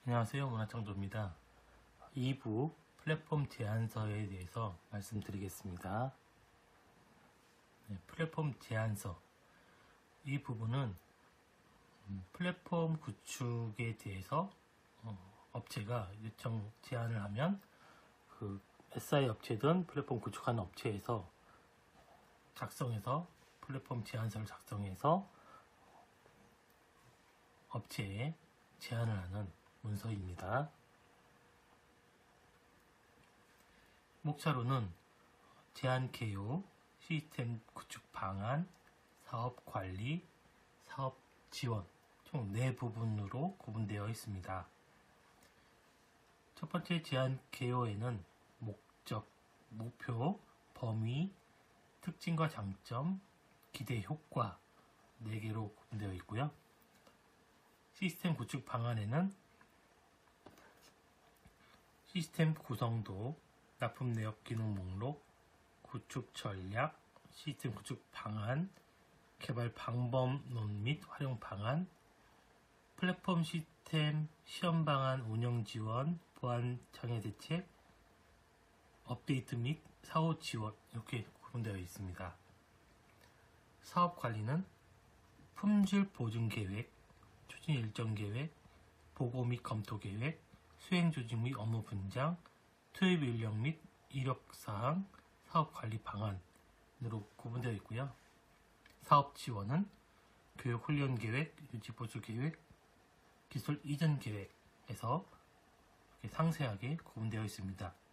안녕하세요. 문화창조입니다. 2부 플랫폼 제안서에 대해서 말씀드리겠습니다. 플랫폼 제안서. 이 부분은 플랫폼 구축에 대해서 업체가 요청 제안을 하면 그 SI 업체든 플랫폼 구축하는 업체에서 작성해서 플랫폼 제안서를 작성해서 업체에 제안을 하는 문서입니다. 목차로는 제안 개요, 시스템 구축 방안, 사업 관리, 사업 지원 총 4부분으로 구분되어 있습니다. 첫 번째 제안 개요에는 목적, 목표, 범위, 특징과 장점, 기대 효과 4개로 구분되어 있고요. 시스템 구축 방안에는 시스템 구성도, 납품 내역 기능 목록, 구축 전략, 시스템 구축 방안, 개발 방법론 및 활용 방안, 플랫폼 시스템 시험 방안 운영 지원, 보안 장애 대책, 업데이트 및 사후 지원 이렇게 구분되어 있습니다. 사업 관리는 품질 보증 계획, 추진 일정 계획, 보고 및 검토 계획, 수행 조직 및 업무 분장, 투입 인력 및 이력 사항, 사업 관리 방안으로 구분되어 있고요. 사업 지원은 교육 훈련 계획, 유지 보수 계획, 기술 이전 계획에서 이렇게 상세하게 구분되어 있습니다.